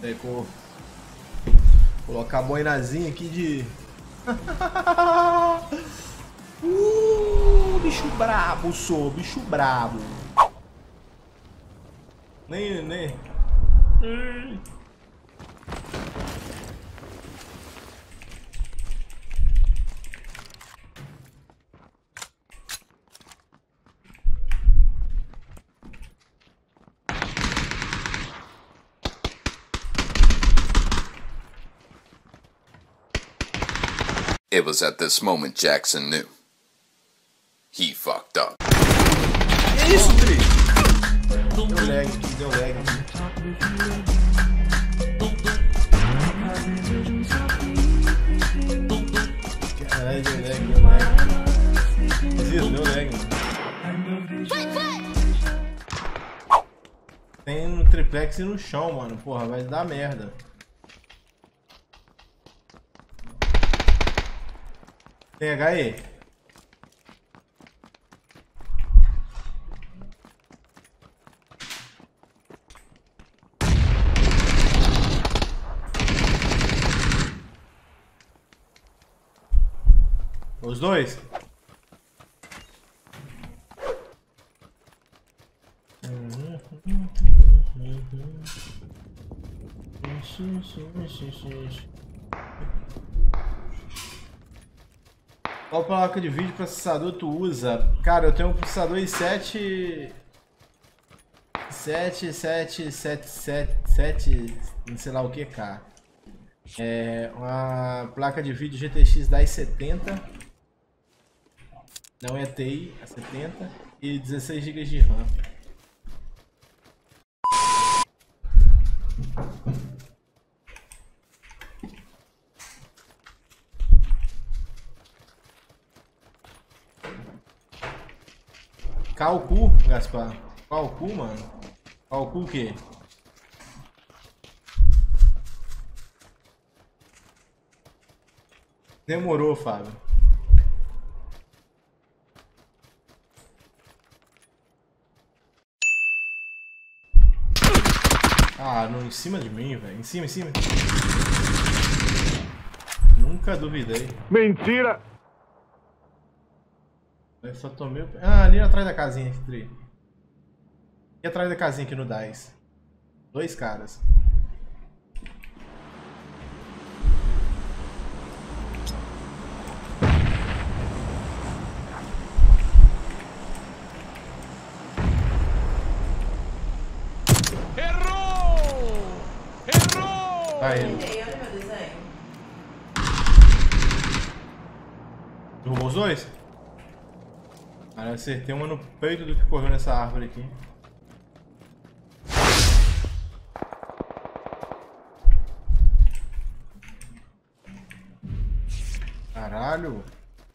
Vou colocar a boinazinha aqui de... bicho brabo, sou bicho brabo. Nem. It was at this moment Jackson knew. He fucked up. Que isso, Tri? Deu lag aqui. Caralho, deu lag. Deu lag, mano. Tem no triplex e no chão, mano. Porra, vai dar merda. Tem HE? Os dois? Qual placa de vídeo processador tu usa? Cara, eu tenho um processador i7 7777, não sei lá o que, cara. É uma placa de vídeo GTX 1070. Não é TI, é 70 e 16 GB de RAM. Calcu, Gaspar. Calcu, mano. Calcu o quê? Demorou, Fábio. Ah, em cima de mim, velho. Em cima. Nunca duvidei. Mentira! Eu só tomei o... Ah, ali atrás da casinha aqui, Tri. E atrás da casinha aqui no DAIS. Dois caras. Errou! Tá indo. Olha meu desenho. Derrubou os dois? Cara, eu acertei uma no peito do que correu nessa árvore aqui. Caralho.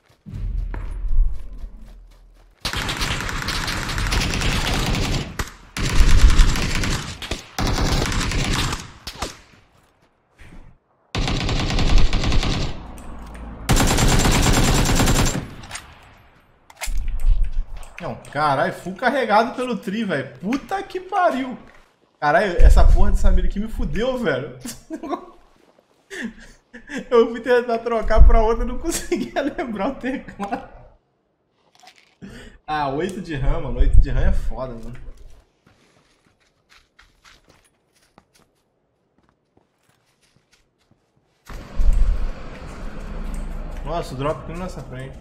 Não, caralho, full carregado pelo Tri, velho. Puta que pariu. Caralho, essa porra dessa mira aqui me fudeu, velho. Eu fui tentar trocar pra outra e não conseguia lembrar o teclado. Ah, 8 de RAM, mano. 8 de RAM é foda, mano. Nossa, o drop aqui na nossa frente.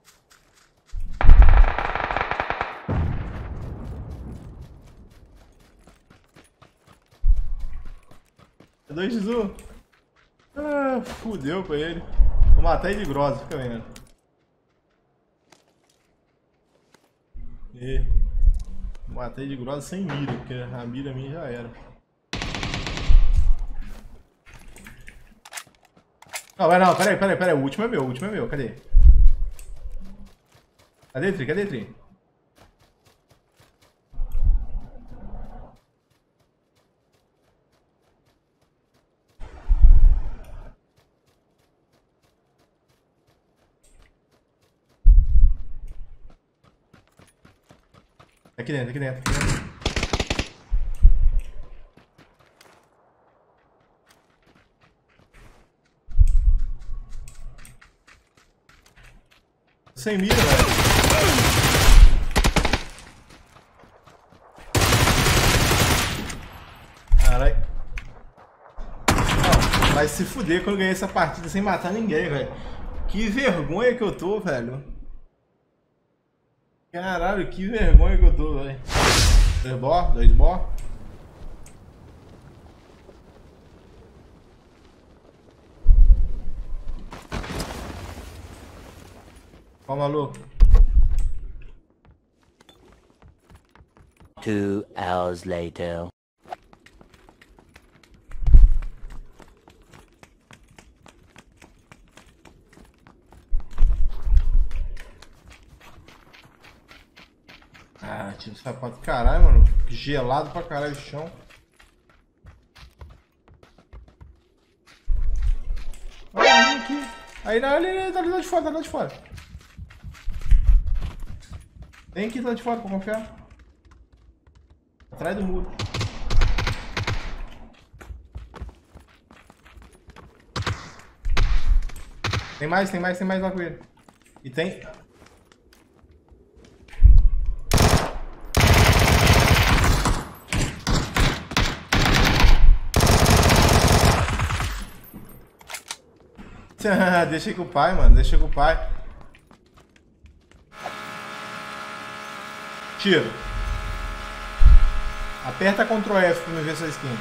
É 2x1. Ah, fudeu com ele. Vou matar ele de grossa, fica vendo. E matei de grossa sem mira, porque a mira minha já era. Não, vai não, peraí. O último é meu, cadê? Cadê, Tri? Aqui dentro. sem mira, velho. Caralho. Não, vai se fuder quando eu ganhei essa partida sem matar ninguém, velho. Que vergonha que eu tô, velho. Caralho, que vergonha que eu tô, velho. 2 bó. Ó, maluco. 2 hours later. Ah, tiro sapato. Caralho, mano. Gelado pra caralho o chão. Olha aqui. Aí, ali, tá lá de fora, tá lá de fora. Tem que ir lá de fora pra confiar. Atrás do muro. Tem mais lá com ele. E tem... Deixa com o pai, mano. Deixa com o pai. Tiro. Aperta Ctrl F pra me ver sua skin.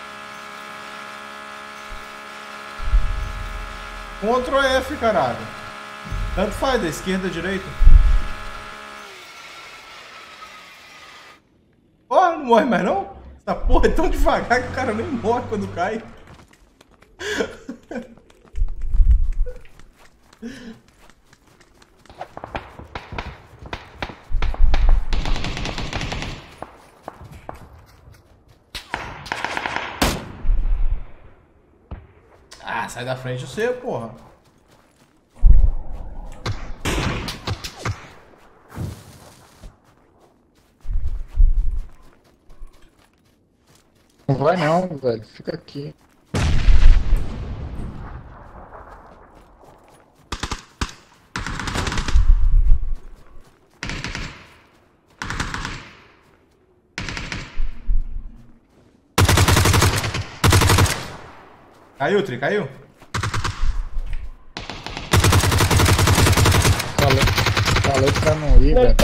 Ctrl F, caralho. Tanto faz, da esquerda ou direita. Porra, não morre mais não? Essa porra é tão devagar que o cara nem morre quando cai. Ah, sai da frente você, porra. Não vai não, velho. Fica aqui. Caiu, Tri, caiu? Falei pra não ir, velho.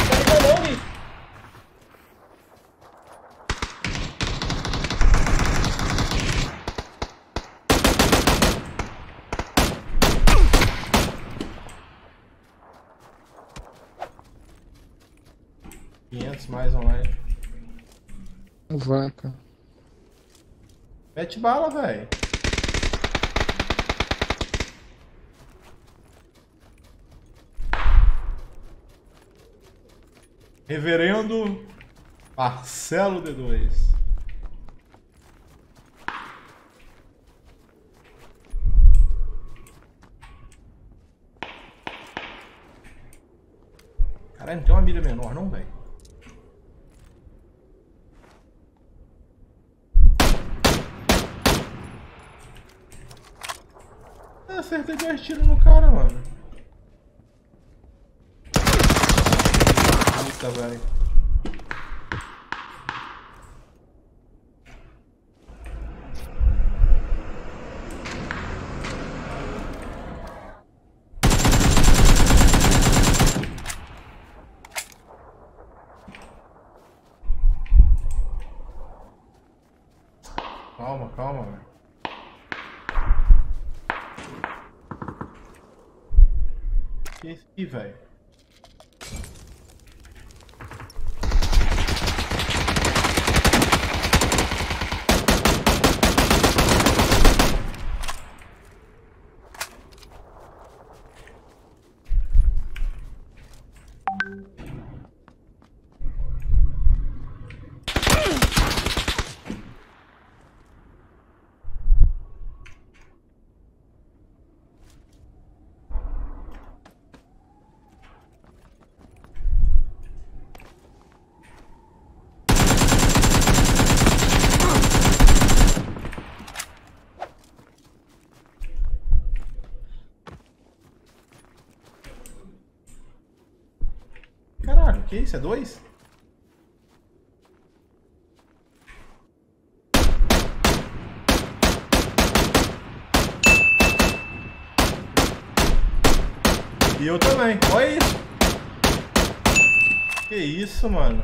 Mais online. Vaca. Mete bala, velho. Reverendo Marcelo D2. Caralho, não tem uma mira menor não, velho? Eu acertei 2 tiros no cara, mano. Puta, velho. Calma, calma, velho. Que é isso aqui, velho? Que isso? É 2? E eu também. Olha isso. Que isso, mano.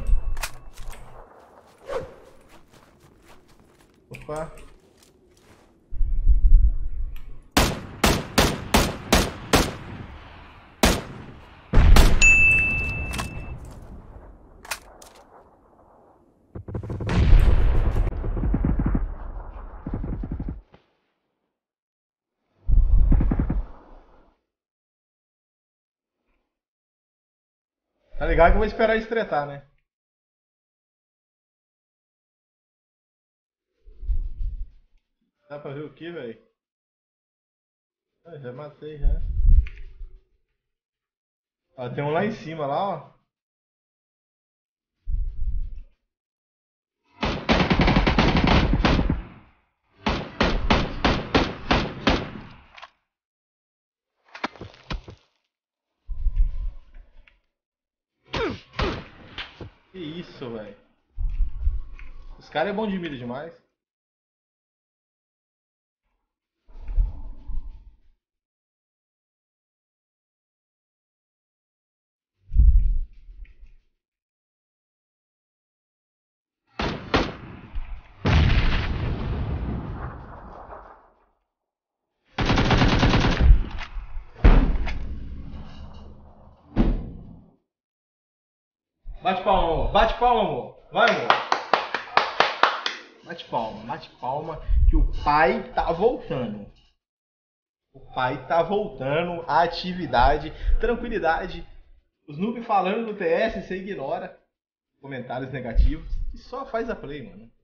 Opa. Tá ligado que eu vou esperar eles tretar, né? Dá pra ver o que, velho? Ah, já matei, já. Ó, tem um lá em cima, lá, ó. Que isso, velho. Os caras é bom de mira demais. Bate palma, amor. Bate palma, amor. Vai, amor. Bate palma. Bate palma que o pai tá voltando. O pai tá voltando à atividade. Tranquilidade. Os noobs falando no TS, você ignora. Comentários negativos. E só faz a play, mano.